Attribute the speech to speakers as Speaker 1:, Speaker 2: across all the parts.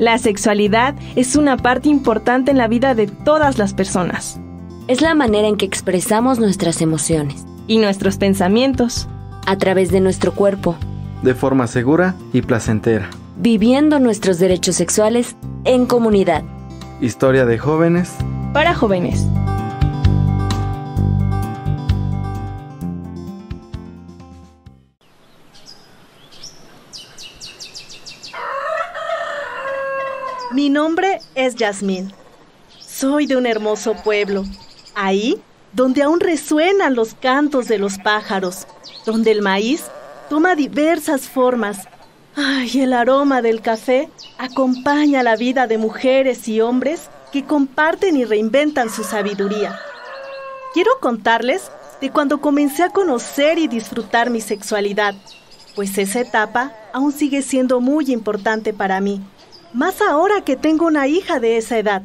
Speaker 1: La sexualidad es una parte importante en la vida de todas las personas.
Speaker 2: Es la manera en que expresamos nuestras emociones
Speaker 1: y nuestros pensamientos
Speaker 2: a través de nuestro cuerpo,
Speaker 3: de forma segura y placentera,
Speaker 2: viviendo nuestros derechos sexuales en comunidad.
Speaker 3: Historia de jóvenes
Speaker 1: para jóvenes.
Speaker 4: Mi nombre es Yasmín. Soy de un hermoso pueblo, ahí donde aún resuenan los cantos de los pájaros, donde el maíz toma diversas formas. Ay, el aroma del café acompaña la vida de mujeres y hombres que comparten y reinventan su sabiduría. Quiero contarles de cuando comencé a conocer y disfrutar mi sexualidad, pues esa etapa aún sigue siendo muy importante para mí, más ahora que tengo una hija de esa edad.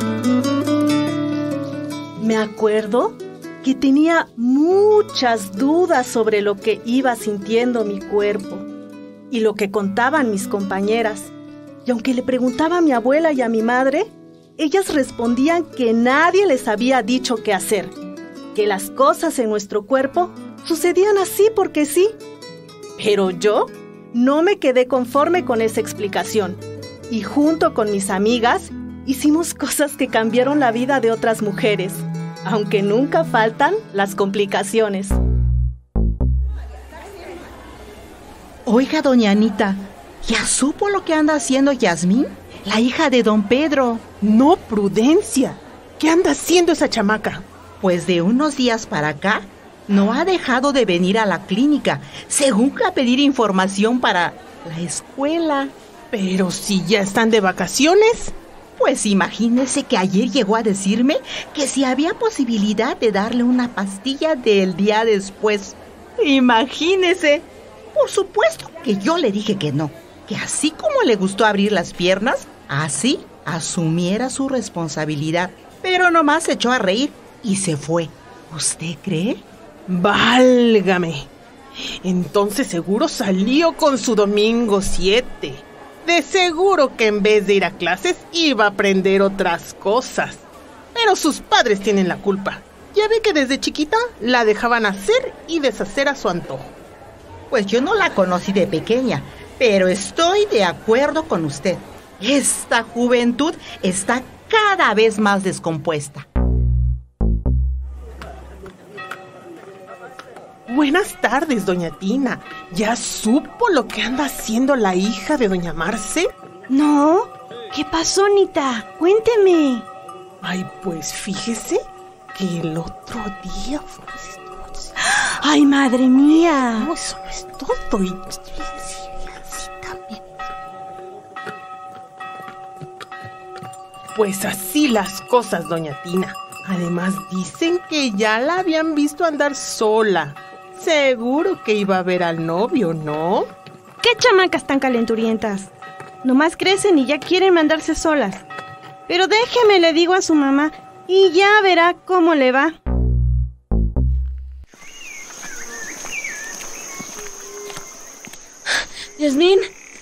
Speaker 4: Me acuerdo que tenía muchas dudas sobre lo que iba sintiendo mi cuerpo y lo que contaban mis compañeras. Y aunque le preguntaba a mi abuela y a mi madre, ellas respondían que nadie les había dicho qué hacer, que las cosas en nuestro cuerpo sucedían así porque sí. Pero yo no me quedé conforme con esa explicación y junto con mis amigas hicimos cosas que cambiaron la vida de otras mujeres, aunque nunca faltan las complicaciones.
Speaker 5: Oiga, doña Anita, ¿ya supo lo que anda haciendo Yasmín? La hija de don Pedro.
Speaker 6: No, Prudencia. ¿Qué anda haciendo esa chamaca?
Speaker 5: Pues de unos días para acá, no ha dejado de venir a la clínica, según a pedir información para la escuela.
Speaker 6: Pero si ya están de vacaciones.
Speaker 5: Pues imagínese que ayer llegó a decirme que si había posibilidad de darle una pastilla del día después. Imagínese. Por supuesto que yo le dije que no, que así como le gustó abrir las piernas, así asumiera su responsabilidad. Pero nomás se echó a reír y se fue. ¿Usted cree?
Speaker 6: ¡Válgame! Entonces seguro salió con su domingo 7. De seguro que en vez de ir a clases iba a aprender otras cosas. Pero sus padres tienen la culpa. Ya ve que desde chiquita la dejaban hacer y deshacer a su antojo.
Speaker 5: Pues yo no la conocí de pequeña, pero estoy de acuerdo con usted. Esta juventud está cada vez más descompuesta.
Speaker 6: Buenas tardes, doña Tina. ¿Ya supo lo que anda haciendo la hija de doña Marce?
Speaker 7: No. ¿Qué pasó, Nita? Cuénteme.
Speaker 6: Ay, pues fíjese que el otro día fue esto.
Speaker 7: ¡Ay, madre mía!
Speaker 6: No, eso no es todo. Y así también. Pues así las cosas, doña Tina. Además dicen que ya la habían visto andar sola. Seguro que iba a ver al novio, ¿no?
Speaker 7: ¿Qué chamacas tan calenturientas? Nomás crecen y ya quieren mandarse solas. Pero déjeme, le digo a su mamá, y ya verá cómo le va.
Speaker 2: Yasmín,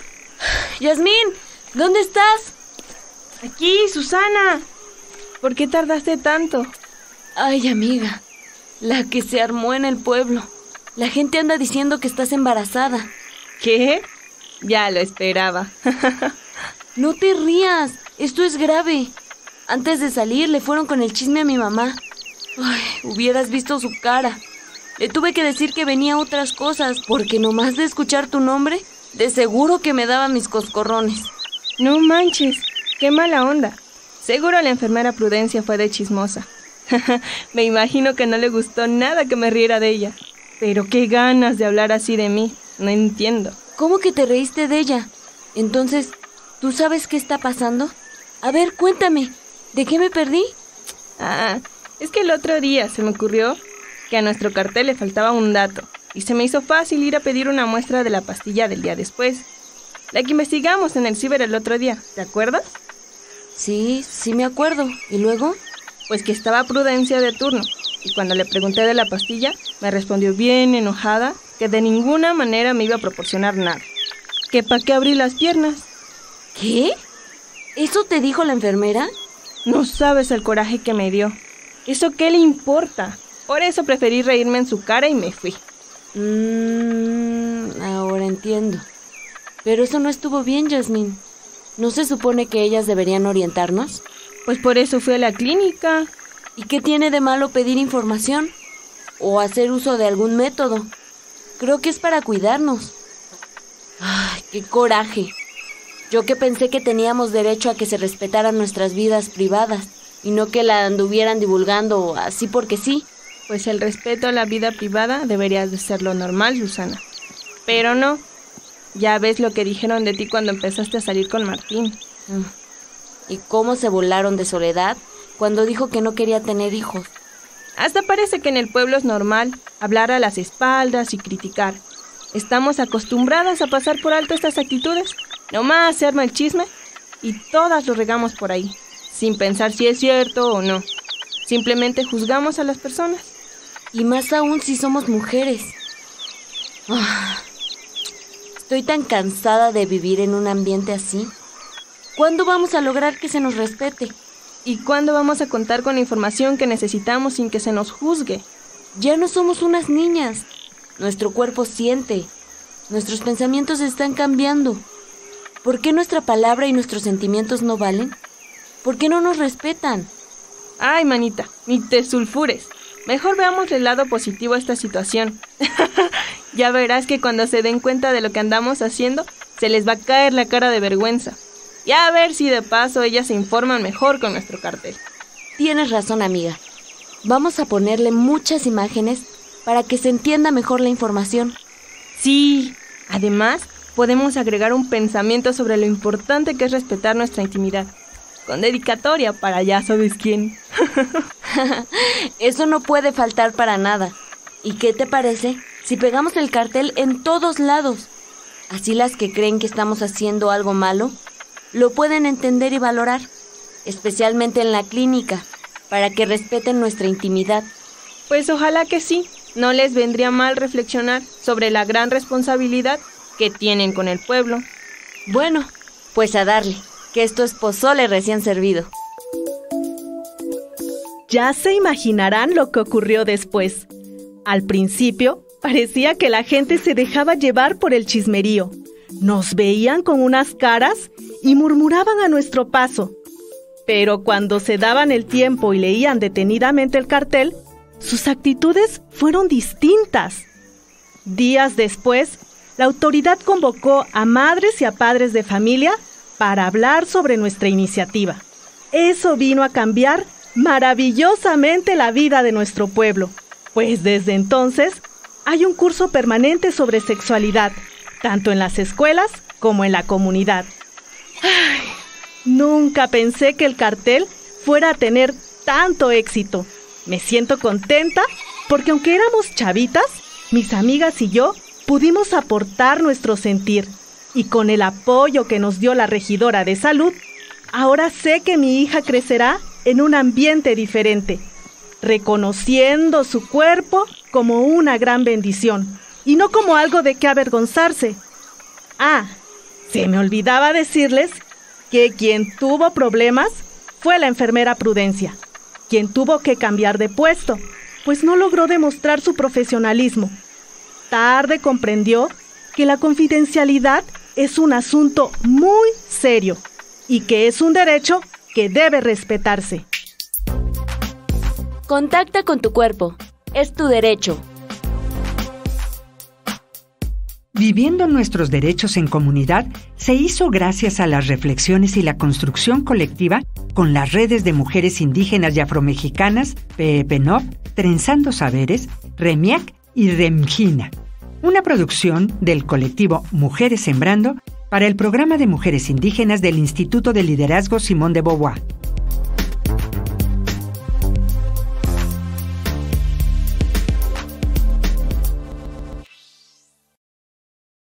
Speaker 2: ¿dónde estás?
Speaker 1: Aquí, Susana. ¿Por qué tardaste tanto?
Speaker 2: Ay, amiga, la que se armó en el pueblo. La gente anda diciendo que estás embarazada.
Speaker 1: ¿Qué? Ya lo esperaba.
Speaker 2: No te rías, esto es grave. Antes de salir le fueron con el chisme a mi mamá. Ay, hubieras visto su cara. Le tuve que decir que venía otras cosas, porque nomás de escuchar tu nombre, de seguro que me daba mis coscorrones.
Speaker 1: No manches, qué mala onda. Seguro la enfermera Prudencia fue de chismosa. Me imagino que no le gustó nada que me riera de ella. Pero qué ganas de hablar así de mí, no entiendo.
Speaker 2: ¿Cómo que te reíste de ella? Entonces, ¿tú sabes qué está pasando? A ver, cuéntame, ¿de qué me perdí?
Speaker 1: Es que el otro día se me ocurrió que a nuestro cartel le faltaba un dato y se me hizo fácil ir a pedir una muestra de la pastilla del día después. La que investigamos en el ciber el otro día, ¿te acuerdas?
Speaker 2: Sí me acuerdo. ¿Y luego?
Speaker 1: Pues que estaba Prudencia de turno y cuando le pregunté de la pastilla, me respondió bien enojada que de ninguna manera me iba a proporcionar nada. Que para qué abrí las piernas.
Speaker 2: ¿Qué? ¿Eso te dijo la enfermera?
Speaker 1: No sabes el coraje que me dio. ¿Eso qué le importa? Por eso preferí reírme en su cara y me fui.
Speaker 2: Ahora entiendo. Pero eso no estuvo bien, Yasmín. ¿No se supone que ellas deberían orientarnos?
Speaker 1: Pues por eso fui a la clínica.
Speaker 2: ¿Y qué tiene de malo pedir información? ¿O hacer uso de algún método? Creo que es para cuidarnos. ¡Ay, qué coraje! Yo que pensé que teníamos derecho a que se respetaran nuestras vidas privadas y no que la anduvieran divulgando así porque sí.
Speaker 1: Pues el respeto a la vida privada debería de ser lo normal, Susana. Pero no. Ya ves lo que dijeron de ti cuando empezaste a salir con Martín.
Speaker 2: ¿Y cómo se burlaron de Soledad cuando dijo que no quería tener hijos?
Speaker 1: Hasta parece que en el pueblo es normal hablar a las espaldas y criticar. Estamos acostumbradas a pasar por alto estas actitudes. Nomás se arma el chisme y todas lo regamos por ahí, sin pensar si es cierto o no. Simplemente juzgamos a las personas.
Speaker 2: Y más aún si somos mujeres. Estoy tan cansada de vivir en un ambiente así. ¿Cuándo vamos a lograr que se nos respete?
Speaker 1: ¿Y cuándo vamos a contar con la información que necesitamos sin que se nos juzgue?
Speaker 2: Ya no somos unas niñas. Nuestro cuerpo siente. Nuestros pensamientos están cambiando. ¿Por qué nuestra palabra y nuestros sentimientos no valen? ¿Por qué no nos respetan?
Speaker 1: Ay, manita, ni te sulfures. Mejor veamos el lado positivo a esta situación. Ya verás que cuando se den cuenta de lo que andamos haciendo, se les va a caer la cara de vergüenza. Y a ver si de paso ellas se informan mejor con nuestro cartel.
Speaker 2: Tienes razón, amiga. Vamos a ponerle muchas imágenes para que se entienda mejor la información.
Speaker 1: Sí, además podemos agregar un pensamiento sobre lo importante que es respetar nuestra intimidad. Con dedicatoria para ya sabes quién.
Speaker 2: Eso no puede faltar para nada. ¿Y qué te parece si pegamos el cartel en todos lados? Así las que creen que estamos haciendo algo malo lo pueden entender y valorar, especialmente en la clínica, para que respeten nuestra intimidad.
Speaker 1: Pues ojalá que sí. No les vendría mal reflexionar sobre la gran responsabilidad que tienen con el pueblo.
Speaker 2: Bueno, pues a darle, que esto es pozole recién servido.
Speaker 4: Ya se imaginarán lo que ocurrió después. Al principio, parecía que la gente se dejaba llevar por el chismerío. Nos veían con unas caras y murmuraban a nuestro paso. Pero cuando se daban el tiempo y leían detenidamente el cartel, sus actitudes fueron distintas. Días después, la autoridad convocó a madres y a padres de familia para hablar sobre nuestra iniciativa. Eso vino a cambiar maravillosamente la vida de nuestro pueblo, pues desde entonces hay un curso permanente sobre sexualidad, tanto en las escuelas como en la comunidad. Ay, nunca pensé que el cartel fuera a tener tanto éxito. Me siento contenta porque aunque éramos chavitas, mis amigas y yo pudimos aportar nuestro sentir. Y con el apoyo que nos dio la regidora de salud, ahora sé que mi hija crecerá en un ambiente diferente, reconociendo su cuerpo como una gran bendición y no como algo de qué avergonzarse. Se me olvidaba decirles que quien tuvo problemas fue la enfermera Prudencia, quien tuvo que cambiar de puesto, pues no logró demostrar su profesionalismo. Tarde comprendió que la confidencialidad es un asunto muy serio y que es un derecho que debe respetarse.
Speaker 2: Contacta con tu cuerpo. Es tu derecho.
Speaker 8: Viviendo nuestros derechos en comunidad se hizo gracias a las reflexiones y la construcción colectiva con las redes de mujeres indígenas y afromexicanas PEPNOP, Trenzando Saberes, REMIAC y REMGINA. Una producción del colectivo Mujeres Sembrando para el Programa de Mujeres Indígenas del Instituto de Liderazgo Simón de Beauvoir.